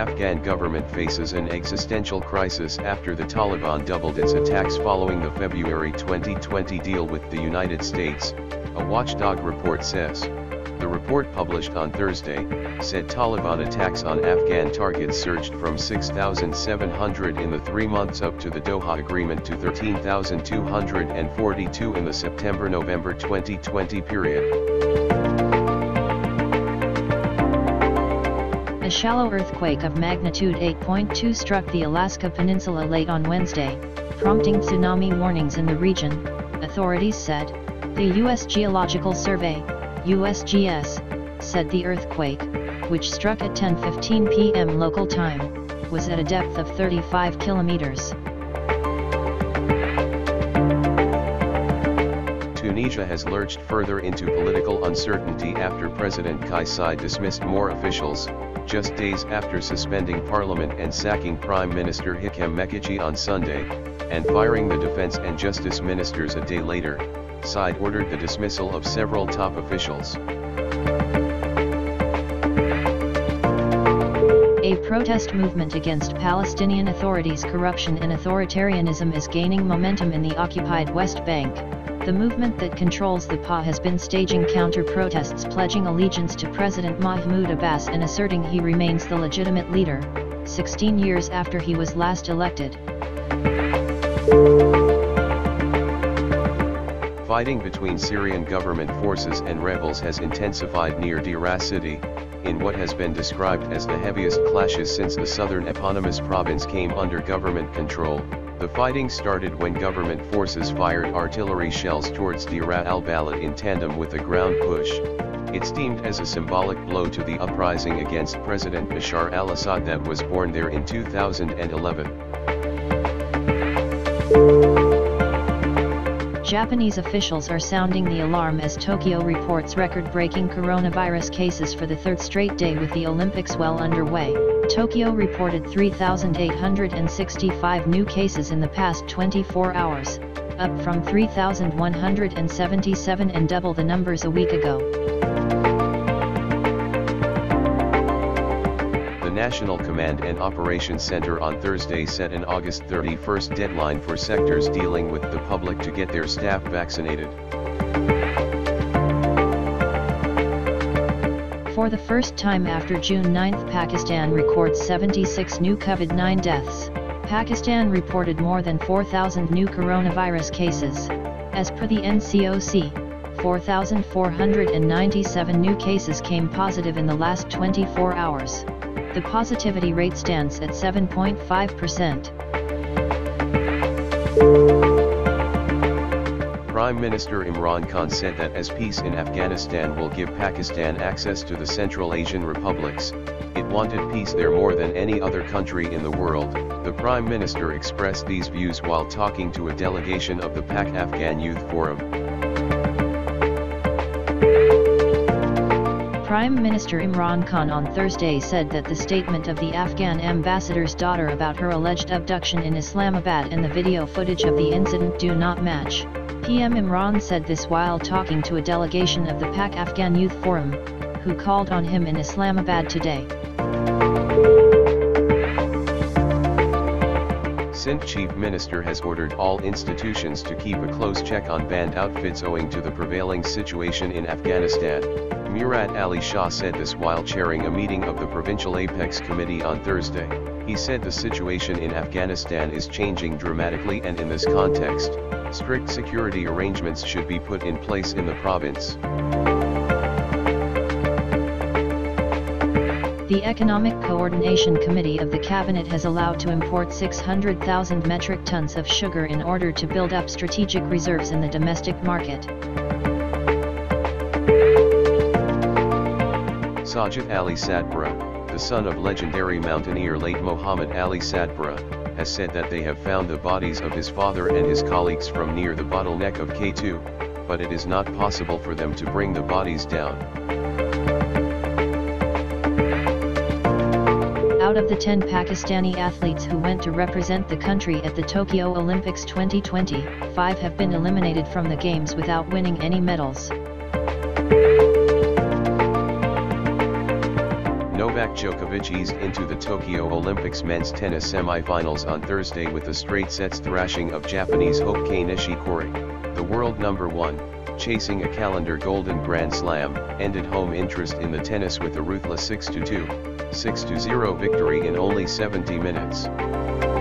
Afghan government faces an existential crisis after the Taliban doubled its attacks following the February 2020 deal with the United States, a watchdog report says. The report published on Thursday said Taliban attacks on Afghan targets surged from 6,700 in the 3 months up to the Doha Agreement to 13,242 in the September-November 2020 period. A shallow earthquake of magnitude 8.2 struck the Alaska Peninsula late on Wednesday, prompting tsunami warnings in the region, authorities said. The U.S. Geological Survey, USGS, said the earthquake, which struck at 10:15 p.m. local time, was at a depth of 35 kilometers. Tunisia has lurched further into political uncertainty after President Kais Saied dismissed more officials, just days after suspending parliament and sacking Prime Minister Hichem Mekichi on Sunday, and firing the defense and justice ministers a day later. Saied ordered the dismissal of several top officials. A protest movement against Palestinian authorities' corruption and authoritarianism is gaining momentum in the occupied West Bank. The movement that controls the PA has been staging counter-protests pledging allegiance to President Mahmoud Abbas and asserting he remains the legitimate leader, 16 years after he was last elected. Fighting between Syrian government forces and rebels has intensified near Deraa city, in what has been described as the heaviest clashes since the southern eponymous province came under government control. The fighting started when government forces fired artillery shells towards Deraa al-Balad in tandem with a ground push. It's deemed as a symbolic blow to the uprising against President Bashar al-Assad that was born there in 2011. Japanese officials are sounding the alarm as Tokyo reports record-breaking coronavirus cases for the third straight day with the Olympics well underway. Tokyo reported 3,865 new cases in the past 24 hours, up from 3,177 and double the numbers a week ago. The National Command and Operations Center on Thursday set an August 31st deadline for sectors dealing with the public to get their staff vaccinated. For the first time after June 9, Pakistan records 76 new COVID-19 deaths. Pakistan reported more than 4,000 new coronavirus cases. As per the NCOC, 4,497 new cases came positive in the last 24 hours. The positivity rate stands at 7.5%. Prime Minister Imran Khan said that as peace in Afghanistan will give Pakistan access to the Central Asian republics, it wanted peace there more than any other country in the world. The Prime Minister expressed these views while talking to a delegation of the Pak Afghan Youth Forum. Prime Minister Imran Khan on Thursday said that the statement of the Afghan ambassador's daughter about her alleged abduction in Islamabad and the video footage of the incident do not match. PM Imran said this while talking to a delegation of the Pak Afghan Youth Forum, who called on him in Islamabad today. Sindh Chief Minister has ordered all institutions to keep a close check on banned outfits owing to the prevailing situation in Afghanistan. Murad Ali Shah said this while chairing a meeting of the Provincial Apex Committee on Thursday. He said the situation in Afghanistan is changing dramatically, and in this context, strict security arrangements should be put in place in the province. The Economic Coordination Committee of the Cabinet has allowed to import 600,000 metric tons of sugar in order to build up strategic reserves in the domestic market. Sajid Ali Sadpura, the son of legendary mountaineer late Muhammad Ali Sadpura, has said that they have found the bodies of his father and his colleagues from near the bottleneck of K2, but it is not possible for them to bring the bodies down. Out of the 10 Pakistani athletes who went to represent the country at the Tokyo Olympics 2020, 5 have been eliminated from the Games without winning any medals. Novak Novak Djokovic eased into the Tokyo Olympics men's tennis semi-finals on Thursday with a straight sets thrashing of Japanese Hope Kei Nishikori. The world number 1, chasing a calendar golden Grand Slam, ended home interest in the tennis with a ruthless 6-2, 6-0 victory in only 70 minutes.